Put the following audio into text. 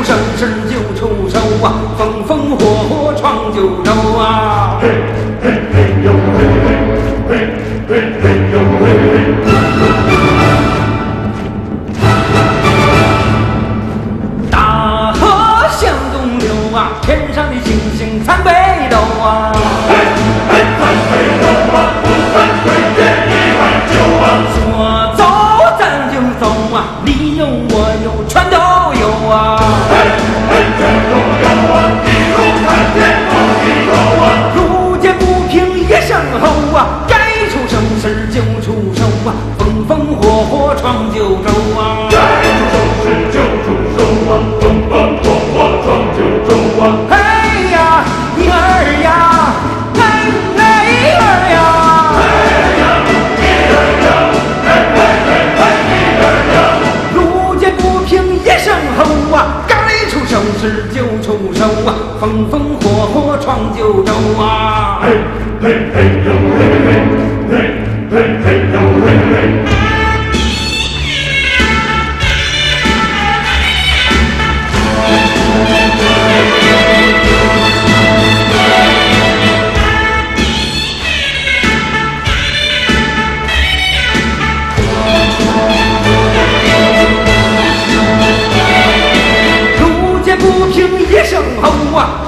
生事就出手啊，风风火火闯九州啊！ 嘿嘿嘿呦嘿嘿嘿嘿呦嘿嘿。 大河向东流啊，天上的星星参北斗啊！ 嘿嘿参北斗啊，不参鬼也129啊！ 说走咱就走啊，你有我有全都有啊！ 嘿嘿全都有啊，一路看天不低头啊！ 路见不平一声吼啊，该出生事就出手啊，风风火火闯九州啊！ 该出手时就出手啊，风风火火闯九州啊！ 嘿呀，一儿呀，哎哎儿呀！ 哎呀，一儿呀，哎哎哎哎一儿呀！ 路见不平一声吼啊，该出手时就出手啊，风风火火闯九州啊！ 嘿嘿嘿呦嘿嘿嘿嘿嘿呦嘿嘿。 路见不平一声吼啊，